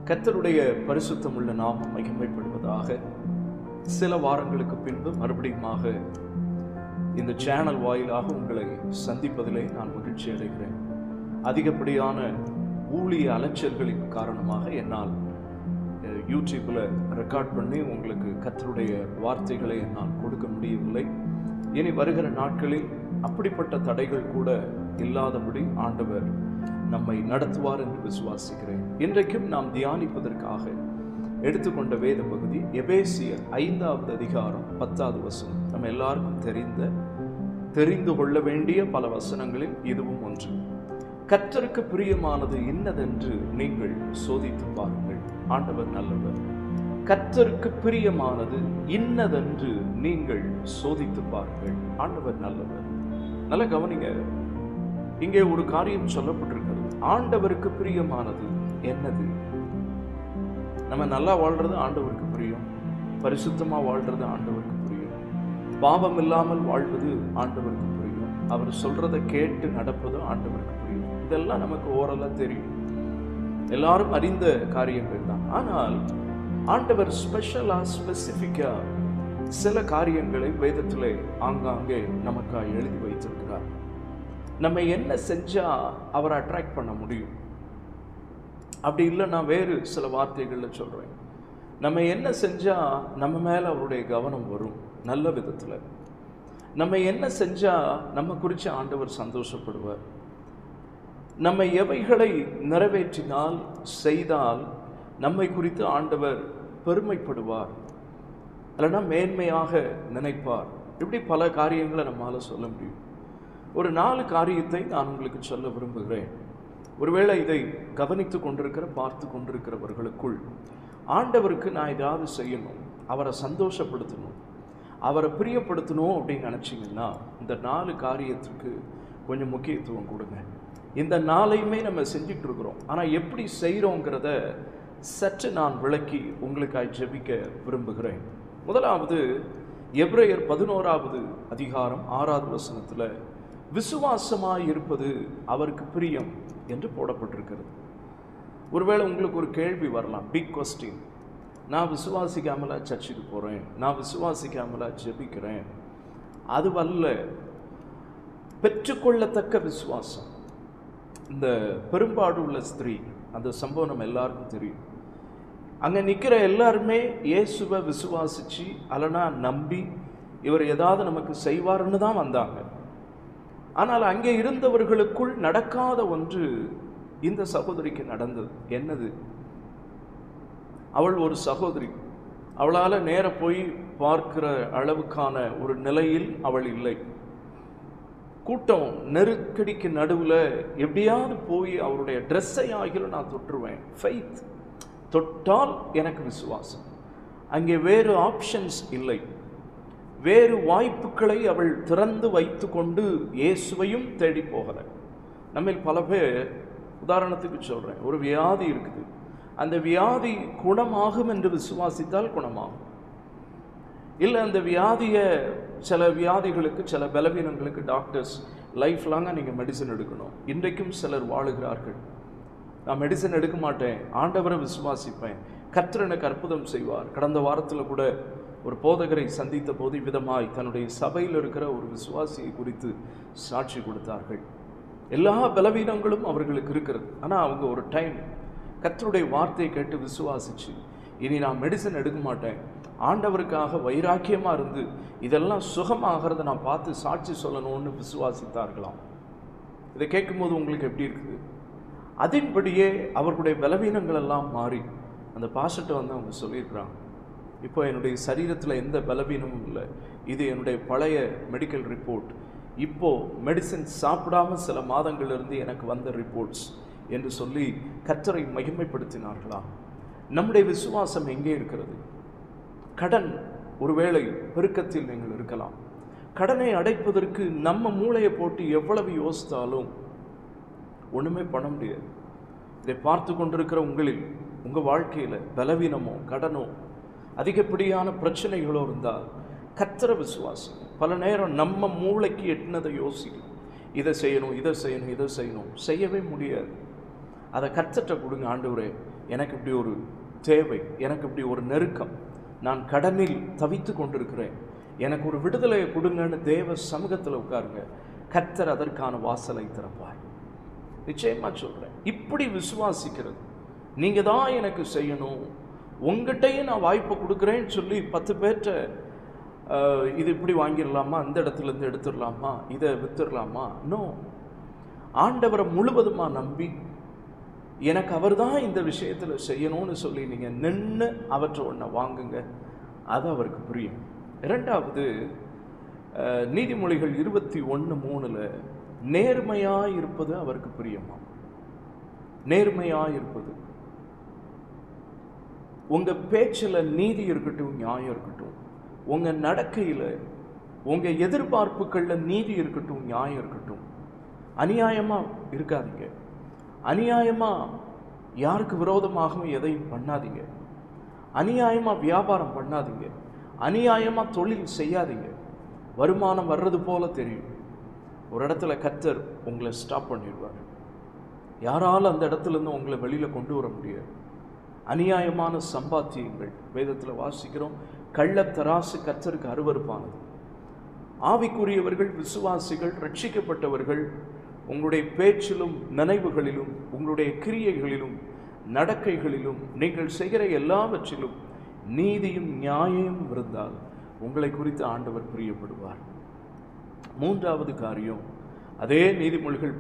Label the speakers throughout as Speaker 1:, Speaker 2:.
Speaker 1: கர்த்தருடைய பரிசுத்தமுள்ள நாமம் மகிமைப்படுவதாக. சில வாரங்களுக்கு பின்பு மறுபடியுமாக இந்த சேனல் வாயிலாக உங்களை சந்திப்பதிலே நான் மகிழ்ச்சி அடைகிறேன். அதிகப்படியான ஊழிய அலைச்சல்களின் காரணமாக என்னால் யூடியூப்பில் ரெக்கார்ட் பண்ணி உங்களுக்கு கர்த்தருடைய வார்த்தைகளை என்னால் கொடுக்க முடியவில்லை. இனி வருகிற நாட்களில் அப்படிப்பட்ட தடைகள் கூட இல்லாதபடி ஆண்டவர் நம்மை நடத்துவார் என்று விசுவாசிக்கிறேன். இன்றைக்கும் நாம் தியானிப்பதற்காக எடுத்துக்கொண்ட வேத பகுதி எபேசியர் 5வது அதிகாரம் 10வது வசனம். நம்ம எல்லாருக்கும் தெரிந்து கொள்ள வேண்டிய பல வசனங்களில் இதுவும் ஒன்று. கர்த்தருக்கு பிரியமானது இன்னதென்று நீங்கள் சோதித்து பாருங்கள். ஆண்டவர் நல்லவர். கர்த்தருக்கு பிரியமானது இன்னதென்று நீங்கள் சோதித்து பாருங்கள். ஆண்டவர் நல்லவர். நல்ல கவனிங்க, இங்கே ஒரு காரியம் சொல்லப்பட்டிருக்கிறது. ஆண்டவருக்கு பிரியமானது என்னது? நம்ம நல்லா வாழ்றது ஆண்டவருக்கு பிரியம், பரிசுத்தமா வாழ்றது ஆண்டவருக்கு பிரியம், பாவம் இல்லாமல் வாழ்வது ஆண்டவருக்கு பிரியம், அவர் சொல்றதை கேட்டு நடப்பது ஆண்டவருக்கு பிரியம். இதெல்லாம் நமக்கு ஓரளவு தெரியும், எல்லாரும் அறிந்த காரியங்கள் தான். ஆனால் ஆண்டவர் ஸ்பெசிஃபிக்கா சில காரியங்களை வேதத்திலே ஆங்காங்கே நமக்காக எழுதி வைத்திருக்கிறார். நம்ம என்ன செஞ்சா அவரை அட்ராக்ட் பண்ண முடியும்? அப்படி இல்லை, நான் வேறு சில வார்த்தைகளில் சொல்றேன். நம்ம என்ன செஞ்சா நம்ம மேல அவருடைய கவனம் வரும் நல்ல விதத்துல? நம்ம என்ன செஞ்சா நம்ம குறித்து ஆண்டவர் சந்தோஷப்படுவார்? நம்ம எவைகளை நிறைவேற்றினால் செய்தால் நம்மை குறித்து ஆண்டவர் பெருமைப்படுவார், இல்லைன்னா மேன்மையாக நினைப்பார்? இப்படி பல காரியங்களை நம்மால சொல்ல முடியும். ஒரு 4 காரியத்தை நான் உங்களுக்கு சொல்ல விரும்புகிறேன். ஒருவேளை இதை கவனித்து கொண்டிருக்கிற பார்த்து கொண்டிருக்கிறவர்களுக்குள் ஆண்டவருக்கு நான் ஏதாவது செய்யணும், அவரை சந்தோஷப்படுத்தணும், அவரை பிரியப்படுத்தணும் அப்படின்னு நினச்சிங்கன்னா இந்த 4 காரியத்துக்கு கொஞ்சம் முக்கியத்துவம் கொடுங்க. இந்த 4ஐயுமே நம்ம செஞ்சுட்டு இருக்கிறோம். ஆனால் எப்படி செய்கிறோங்கிறத சற்று நான் விளக்கி உங்களுக்காக ஜெபிக்க விரும்புகிறேன். முதலாவது, எபிரேயர் 11வது அதிகாரம் 6வது வசனத்தில் விசுவாசமாய் இருப்பது அவருக்கு பிரியம் என்று போடப்பட்டிருக்கிறது. ஒருவேளை உங்களுக்கு ஒரு கேள்வி வரலாம், பிக் கொஸ்டின். நான் விசுவாசிக்காமலா சர்ச்சுக்கு போகிறேன், நான் விசுவாசிக்காமலா ஜெபிக்கிறேன்? அதுவல்ல, பெற்றுக்கொள்ளத்தக்க விசுவாசம். இந்த பெரும்பாடு உள்ள ஸ்திரீ, அந்த சம்பவம் நம்ம எல்லாருக்கும் தெரியும். அங்கே நிற்கிற எல்லாருமே இயேசுவை விசுவாசிச்சு அல்லனா நம்பி இவர் ஏதாவது நமக்கு செய்வார்னு தான் வந்தாங்க. ஆனால் அங்கே இருந்தவர்களுக்குள் நடக்காத ஒன்று இந்த சகோதரிக்கு நடந்தது. என்னது? அவள் ஒரு சகோதரி. அவளால் நேர போய் பார்க்கிற அளவுக்கான ஒரு நிலையில் அவள் இல்லை. கூட்டம் நெருக்கடிக்கு நடுவில் எப்படியாவது போய் அவருடைய ட்ரெஸ்ஸை ஆகிலும் நான் தொற்றுவேன். ஃபெய்த், தொட்டால் எனக்கு விசுவாசம். அங்கே வேறு ஆப்ஷன்ஸ் இல்லை, வேறு வாய்ப்புகளை அவள் திறந்து வைத்து கொண்டு இயேசுவையும் தேடி போகலை. நம்ம பல பேர், உதாரணத்துக்கு சொல்கிறேன், ஒரு வியாதி இருக்குது, அந்த வியாதி குணமாகும் என்று விசுவாசித்தால் குணமாகும். இல்லை, அந்த வியாதியை, சில வியாதிகளுக்கு, சில பலவீனங்களுக்கு டாக்டர்ஸ் லைஃப் லாங்காக நீங்கள் மெடிசன் எடுக்கணும். இன்றைக்கும் சிலர் வாழுகிறார்கள், நான் மெடிசன் எடுக்க மாட்டேன், ஆண்டவரை விசுவாசிப்பேன், கர்த்தர் எனக்கு அற்புதம் செய்வார். கடந்த வாரத்தில் கூட ஒரு போதகரை சந்தித்த போது விதமாய் தன்னுடைய சபையில் இருக்கிற ஒரு விசுவாசியை குறித்து சாட்சி கொடுத்தார்கள். எல்லா பலவீனங்களும் அவர்களுக்கு இருக்கிறது. ஆனால் அவங்க ஒரு டைம் கர்த்தருடைய வார்த்தையை கேட்டு விசுவாசிச்சு, இனி நான் மெடிசன் எடுக்க மாட்டேன், ஆண்டவருக்காக வைராக்கியமாக இருந்து இதெல்லாம் சுகமாகிறத நான் பார்த்து சாட்சி சொல்லணும்னு விசுவாசித்தார்களாம். இதை கேட்கும்போது உங்களுக்கு எப்படி இருக்குது? அதன்படியே அவர்களுடைய பலவீனங்கள் எல்லாம் மாறி அந்த பாஸ்டர்ட்ட வந்து அவங்க சொல்லியிருக்கிறாங்க, இப்போ என்னுடைய சரீரத்தில் எந்த பலவீனமும் இல்லை, இது என்னுடைய பழைய மெடிக்கல் ரிப்போர்ட், இப்போது மெடிசன் சாப்பிடாமல் சில மாதங்களிலிருந்து எனக்கு வந்த ரிப்போர்ட்ஸ் என்று சொல்லி கர்த்தரை மகிமைப்படுத்தினார்களா? நம்முடைய விசுவாசம் எங்கே இருக்கிறது? கடன், ஒருவேளை பெருக்கத்தில் நீங்கள் இருக்கலாம். கடனை அடைப்பதற்கு நம்ம மூளையை போட்டு எவ்வளவு யோசித்தாலும் ஒன்றுமே பண்ண முடியாது. இதை பார்த்து கொண்டிருக்கிற உங்களில், உங்கள் வாழ்க்கையில் பலவீனமோ கடனோ அதிகப்படியான பிரச்சனைகளோ இருந்தால் கர்த்தரை விசுவாசம். பல நேரம் நம்ம மூளைக்கு எட்டினதை யோசிக்கும், இதை செய்யணும், இதை செய்யணும், இதை செய்யணும், செய்யவே முடியாது. அதை கர்த்தர்ட்ட கொடுங்க. ஆண்டவரே, எனக்கு இப்படி ஒரு தேவை, எனக்கு இப்படி ஒரு நெருக்கம், நான் கடனில் தவித்து கொண்டிருக்கிறேன், எனக்கு ஒரு விடுதலையை கொடுங்கன்னு தேவ சமூகத்தில் உட்காருங்க. கர்த்தர் அதற்கான வாசலை திறப்பார். நிச்சயமா சொல்றேன். இப்படி விசுவாசிக்கிறது, நீங்க தான் எனக்கு செய்யணும், உங்ககிட்டயும் நான் வாய்ப்பை கொடுக்குறேன்னு சொல்லி 10 பேர்கிட்ட இது இப்படி வாங்கிடலாமா, அந்த இடத்துல இருந்து எடுத்துடலாமா, இதை வித்துடலாமா, நோ. ஆண்டவரை முழுவதுமா நம்பி எனக்கு அவர் தான் இந்த விஷயத்தில் செய்யணும்னு சொல்லி நீங்கள் நின்று அவற்றை ஒன்றை வாங்குங்க. அது அவருக்கு புரியும். இரண்டாவது, நீதிமொழிகள் 21:3 நேர்மையாக இருப்பது அவருக்கு பிரியமா. நேர்மையாக இருப்பது, உங்கள் பேச்சில் நீதி இருக்கட்டும், நியாயம் இருக்கட்டும், உங்கள் நடக்கையில், உங்கள் எதிர்பார்ப்புகளில் நீதி இருக்கட்டும், நியாயம் இருக்கட்டும். அநியாயமாக இருக்காதீங்க. அநியாயமாக யாருக்கு விரோதமாகவும் எதையும் பண்ணாதீங்க. அநியாயமாக வியாபாரம் பண்ணாதீங்க. அநியாயமாக தொழில் செய்யாதீங்க. வருமானம் வர்றது போல தெரியும், ஒரு இடத்துல கர்த்தர் உங்களை ஸ்டாப் பண்ணிடுவார். யாராலும் அந்த இடத்துலேருந்து உங்களை வெளியில் கொண்டு வர முடியாது. அநியாயமான சம்பாத்தியங்கள் வேதத்தில் வாசிக்கிறோம். கள்ளத்தராசு கர்த்தருக்கு அருவருப்பானது. ஆவிக்குரியவர்கள், விசுவாசிகள், ரட்சிக்கப்பட்டவர்கள், உங்களுடைய பேச்சிலும் நினைவுகளிலும் உங்களுடைய கிரியைகளிலும் நடக்கைகளிலும் நீங்கள் செய்கிற எல்லாவற்றிலும் நீதியும் நியாயமும் இருந்தால் உங்களை குறித்து ஆண்டவர் பிரியப்படுவார். மூன்றாவது காரியம், அதே நீதிமொழிகள்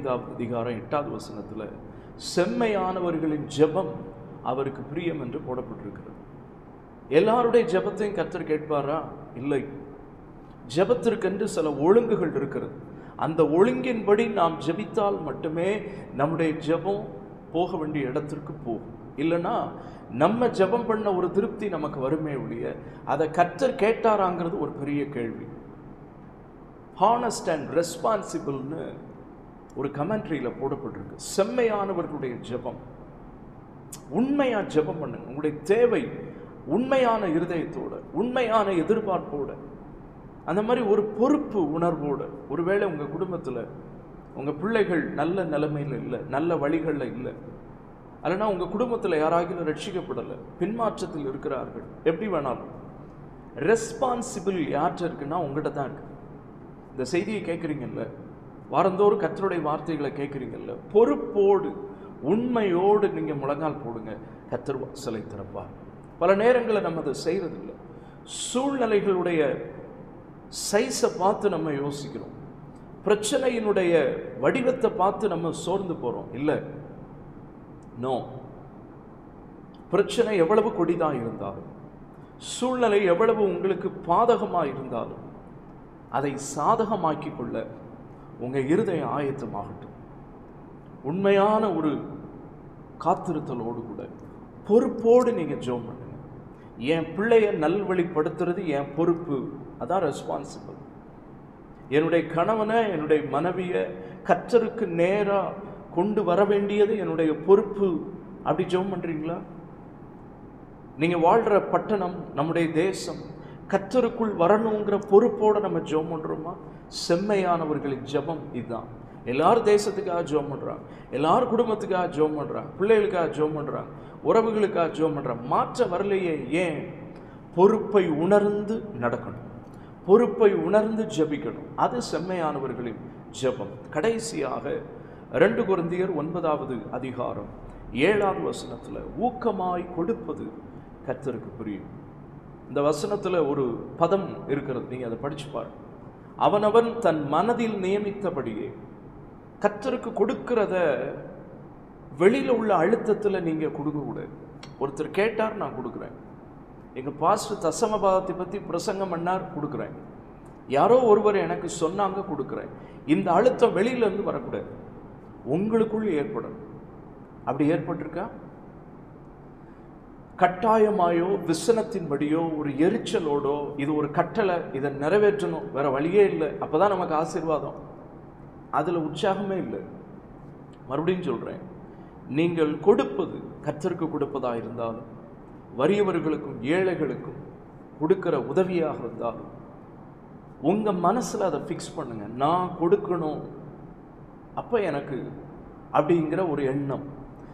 Speaker 1: 15:8 செம்மையானவர்களின் ஜெபம் அவருக்கு பிரியம் என்று போடப்பட்டிருக்கிறது. எல்லாருடைய ஜெபத்தையும் கர்த்தர் கேட்பாரா? இல்லை. ஜெபத்திற்கென்று சில ஒழுங்குகள் இருக்கிறது. அந்த ஒழுங்கின்படி நாம் ஜெபித்தால் மட்டுமே நம்முடைய ஜெபம் போக வேண்டிய இடத்திற்கு போகும். இல்லைன்னா நம்ம ஜெபம் பண்ண ஒரு திருப்தி நமக்கு வருமே ஒழிய அதை கர்த்தர் கேட்டாராங்கிறது ஒரு பெரிய கேள்வி. ஹானஸ்ட் அண்ட் ரெஸ்பான்சிபிள்னு ஒரு கமெண்ட்ரியில் போடப்பட்டிருக்கு. செம்மையானவர்களுடைய ஜெபம், உண்மையாக ஜெபம் பண்ணுங்க. உங்களுடைய தேவை உண்மையான இருதயத்தோட, உண்மையான எதிர்பார்ப்போட, அந்த மாதிரி ஒரு பொறுப்பு உணர்வோடு. ஒருவேளை உங்கள் குடும்பத்தில் உங்கள் பிள்ளைகள் நல்ல நிலைமையில் இல்லை, நல்ல வழிகளில் இல்லை, அல்லனா உங்கள் குடும்பத்தில் யாராகிலும் ரட்சிக்கப்படலை, பின்மாற்றத்தில் இருக்கிறார்கள், எப்படி வேணாலும் ரெஸ்பான்சிபிள் யார்கிட்ட இருக்குன்னா உங்கள்கிட்ட தான் இருக்கு. இந்த செய்தியை கேட்குறீங்கல்ல, வாரந்தோறும் கர்த்தருடைய வார்த்தைகளை கேட்குறீங்கல்ல, பொறுப்போடு உண்மையோடு நீங்கள் முழங்கால் போடுங்க, கர்த்தர் வாசலை திறப்பார். பல நேரங்களில் நம்ம அதை செய்கிறதில்லை. சூழ்நிலைகளுடைய சைஸை பார்த்து நம்ம யோசிக்கிறோம், பிரச்சனையினுடைய வடிவத்தை பார்த்து நம்ம சோர்ந்து போகிறோம். இல்லை, நோ. பிரச்சனை எவ்வளவு கொடிதாக இருந்தாலும், சூழ்நிலை எவ்வளவு உங்களுக்கு பாதகமாக இருந்தாலும், அதை சாதகமாக்கி கொள்ள உங்கள் இருதயம் ஆயத்தமாகட்டும். உண்மையான ஒரு காத்திருத்தலோடு கூட பொறுப்போடு நீங்கள் ஜெபம் பண்ணுங்க. என் பிள்ளைய நல்வழிப்படுத்துறது என் பொறுப்பு, அதான் ரெஸ்பான்சிபிள். என்னுடைய கணவனை, என்னுடைய மனைவியை கர்த்தருக்கு நேராக கொண்டு வர வேண்டியது என்னுடைய பொறுப்பு. அப்படி ஜெபம் பண்ணுறீங்களா? நீங்கள் வாழ்கிற பட்டணம், நம்முடைய தேசம் கர்த்தருக்குள் வரணுங்கிற பொறுப்போடு நம்ம ஜெபம் பண்ணுறோமா? செம்மையானவர்களின் ஜெபம் இதுதான். எல்லாரும் தேசத்துக்காக ஜெபம் பண்ணுறாங்க, எல்லாரும் குடும்பத்துக்காக ஜெபம் பண்ணுறாங்க, பிள்ளைகளுக்காக ஜெபம் பண்ணுறாங்க, உறவுகளுக்காக ஜெபம் பண்ணுறாங்க. மாற்ற வரலையே. ஏன்? பொறுப்பை உணர்ந்து நடக்கணும், பொறுப்பை உணர்ந்து ஜெபிக்கணும். அது செம்மையானவர்களின் ஜெபம். கடைசியாக 2 கொரிந்தியர் 9:7 ஊக்கமாய் கொடுப்பது கர்த்தருக்கு பிரியம். இந்த வசனத்தில் ஒரு பதம் இருக்கிறது, நீங்கள் அதை படிச்சு பாருங்க. அவனவன் தன் மனதில் நியமித்தபடியே கர்த்தருக்கு கொடுக்கிறத வெளியில் உள்ள அழுத்தத்தில் நீங்கள் கொடுக்கக்கூடாது. ஒருத்தர் கேட்டார், நான் கொடுக்குறேன். எங்கள் பாஸ்டர் தசமபாதத்தை பற்றி பிரசங்கம் பண்ணார், கொடுக்குறேன். யாரோ ஒருவர் எனக்கு சொன்னாங்க, கொடுக்குறேன். இந்த அழுத்தம் வெளியிலேருந்து வரக்கூடாது, உங்களுக்குள் ஏற்படும். அப்படி ஏற்பட்டிருக்கா? கட்டாயமாயோ விசனத்தின்படியோ ஒரு எரிச்சலோடோ இது ஒரு கட்டளை, இதை நிறைவேற்றணும், வேற வழியே இல்லை, அப்போதான் நமக்கு ஆசீர்வாதம், அதில் உற்சாகமே இல்லை. மறுபடியும் சொல்கிறேன், நீங்கள் கொடுப்பது கர்த்தருக்கு கொடுப்பதாக இருந்தாலும், வறியவர்களுக்கும் ஏழைகளுக்கும் கொடுக்கிற உதவியாக இருந்தாலும், உங்கள் மனசில் அதை ஃபிக்ஸ் பண்ணுங்க. நான் கொடுக்கணும், அப்போ எனக்கு அப்படிங்கிற ஒரு எண்ணம்.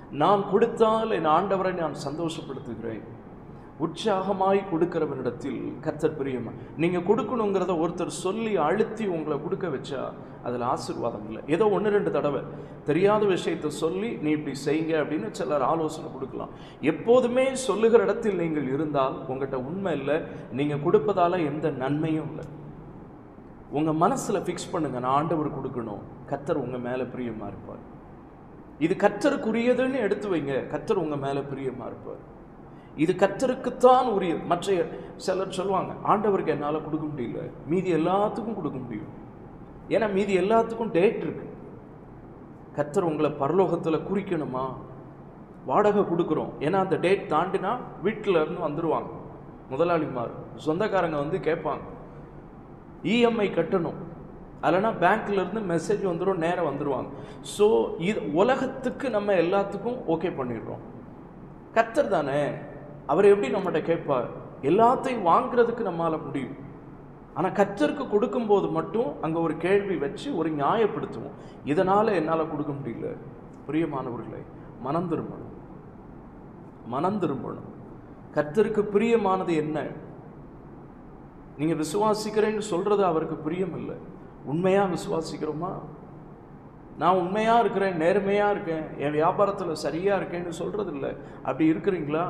Speaker 1: நான் கொடுத்தால் என் ஆண்டவரை நான் சந்தோஷப்படுத்துகிறேன். உற்சாகமாய் கொடுக்கிறவனிடத்தில் கர்த்தர் பிரியமா. நீங்கள் கொடுக்கணுங்கிறத ஒருத்தர் சொல்லி அழுத்தி உங்களை கொடுக்க வச்சா அதில் ஆசீர்வாதம் இல்லை. ஏதோ 1-2 தடவை தெரியாத விஷயத்தை சொல்லி நீ இப்படி செய்யுங்க அப்படின்னு சிலர் ஆலோசனை கொடுக்கலாம். எப்போதுமே சொல்லுகிற இடத்தில் நீங்கள் இருந்தால் உங்கள்கிட்ட உண்மை இல்லை, நீங்கள் கொடுப்பதால் எந்த நன்மையும் இல்லை. உங்கள் மனசில் ஃபிக்ஸ் பண்ணுங்க, நான் ஆண்டவர் கொடுக்கணும், கர்த்தர் உங்கள் மேலே பிரியமாக இருப்பார். இது கர்த்தருக்குரியதுன்னு எடுத்து வைங்க, கர்த்தர் உங்கள் மேலே பிரியமாக இருப்பார். இது கர்த்தருக்குத்தான் உரியது. மற்ற சிலர் சொல்லுவாங்க, ஆண்டவருக்கு என்னால் கொடுக்க முடியல, மீதி எல்லாத்துக்கும் கொடுக்க முடியும். ஏன்னா மீதி எல்லாத்துக்கும் டேட் இருக்கு. கர்த்தர் உங்களை பரலோகத்தில் குறிக்கணுமா? வாடகை கொடுக்குறோம், ஏன்னா அந்த டேட் தாண்டினா வீட்டில் இருந்து வந்துடுவாங்க முதலாளிமார், சொந்தக்காரங்க வந்து கேட்பாங்க, இஎம்ஐ கட்டணும், இல்லைனா பேங்க்ல இருந்து மெசேஜ் வந்துடும், நேரம் வந்துடுவாங்க. ஸோ இது உலகத்துக்கு நம்ம எல்லாத்துக்கும் ஓகே பண்ணிடுறோம். கர்த்தர் தானே, அவர் எப்படி நம்மகிட்ட கேட்பார்? எல்லாத்தையும் வாங்குறதுக்கு நம்மளால் முடியும். ஆனால் கர்த்தருக்கு கொடுக்கும்போது மட்டும் அங்கே ஒரு கேள்வி வச்சு ஒரு நியாயப்படுத்துவோம், இதனால் என்னால் கொடுக்க முடியல. பிரியமானவர்களே, மனம் திரும்பணும், மனம் திரும்பணும். கர்த்தருக்கு பிரியமானது என்ன? நீங்கள் விசுவாசிக்கிறேன்னு சொல்கிறது அவருக்கு பிரியம் இல்லை. உண்மையாக விசுவாசிக்கிறோமா? நான் உண்மையாக இருக்கிறேன், நேர்மையாக இருக்கேன், என் வியாபாரத்தில் சரியாக இருக்கேன்னு சொல்கிறது இல்லை. அப்படி இருக்கிறீங்களா?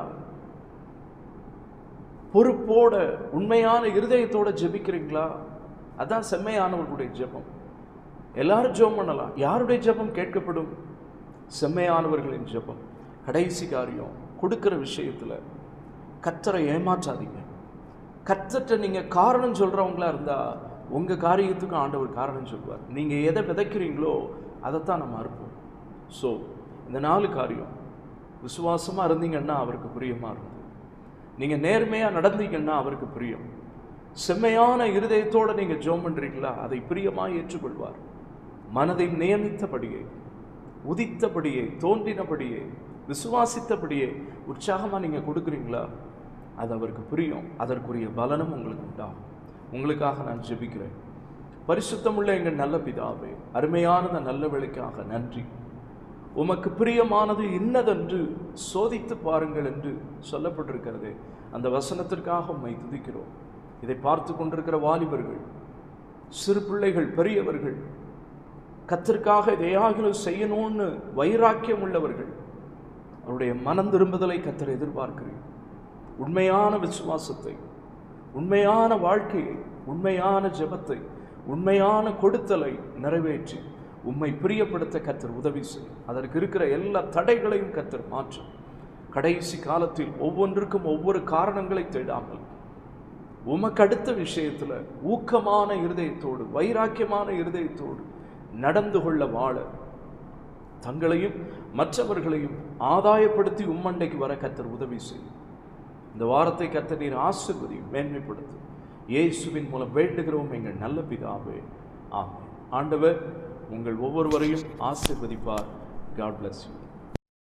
Speaker 1: பொறுப்போட உண்மையான இருதயத்தோட ஜெபிக்கிறீங்களா? அதான் செம்மையானவர்களுடைய ஜெபம். எல்லாரும் ஜெபம் பண்ணலாம், யாருடைய ஜெபம் கேட்கப்படும்? செம்மையானவர்களின் ஜெபம். கடைசி காரியம், கொடுக்கிற விஷயத்தில் கர்த்தரை ஏமாற்றாதீங்க. கர்த்தர்ட்ட நீங்கள் காரணம் சொல்கிறவங்களா இருந்தால் உங்கள் காரியத்துக்கு ஆண்டவர் காரணம் சொல்வார். நீங்கள் எதை விதைக்கிறீங்களோ அதைத்தான் நம்ம அறுப்போம். ஸோ இந்த 4 காரியம் விசுவாசமாக இருந்தீங்கன்னா அவருக்கு பிரியமாக இருந்தது, நீங்கள் நேர்மையாக நடந்தீங்கன்னா அவருக்கு பிரியம், செம்மையான இருதயத்தோடு நீங்கள் ஜெபம் பண்ணுறீங்களா அதை பிரியமாக ஏற்றுக்கொள்வார். மனதை நியமித்தபடியே, உதித்தபடியே, தோன்றினபடியே, விசுவாசித்தபடியே உற்சாகமாக நீங்கள் கொடுக்குறீங்களா அது அவருக்கு பிரியம். அதற்குரிய பலனும் உங்களுக்கு உண்டாகும். உங்களுக்காக நான் ஜெபிக்கிறேன். பரிசுத்தமுள்ள எங்கள் நல்ல பிதாவே, அருமையான நல்ல வேளைக்காக நன்றி. உமக்கு பிரியமானது இன்னதென்று சோதித்து பாருங்கள் என்று சொல்லப்பட்டிருக்கிறது. அந்த வசனத்திற்காக உம்மை துதிக்கிறோம். இதை பார்த்து கொண்டிருக்கிற வாலிபர்கள், சிறு பிள்ளைகள், பெரியவர்கள், கர்த்தருக்காக எதையாகிலும் செய்யணும்னு வைராக்கியம் உள்ளவர்கள், அவருடைய மனம் திரும்புதலை கர்த்தர் எதிர்பார்க்கிறேன். உண்மையான விசுவாசத்தை, உண்மையான வாழ்க்கையை, உண்மையான ஜெபத்தை, உண்மையான கொடுத்தலை நிறைவேற்றி உம்மை பிரியப்படுத்த கர்த்தர் உதவி செய்யும். அதற்கு இருக்கிற எல்லா தடைகளையும் கர்த்தர் மாற்றும். கடைசி காலத்தில் ஒவ்வொன்றுக்கும் ஒவ்வொரு காரணங்களை தேடாமல் உமக்கு அடுத்த விஷயத்தில் ஊக்கமான இருதயத்தோடு, வைராக்கியமான இருதயத்தோடு நடந்து கொள்ள வாழ தங்களையும் மற்றவர்களையும் ஆதாயப்படுத்தி உம்மண்டைக்கு வர கர்த்தர் உதவி செய்யும். இந்த வாரத்தை கர்த்தர் நீர் ஆசீர்வதியும், மேன்மைப்படுத்தும். இயேசுவின் மூலம் வேண்டுகிறோம் எங்கள் நல்ல பிதாவே, ஆமென். ஆண்டவர் உங்கள் ஒவ்வொருவரையும் ஆசீர்வதிப்பார். God bless you.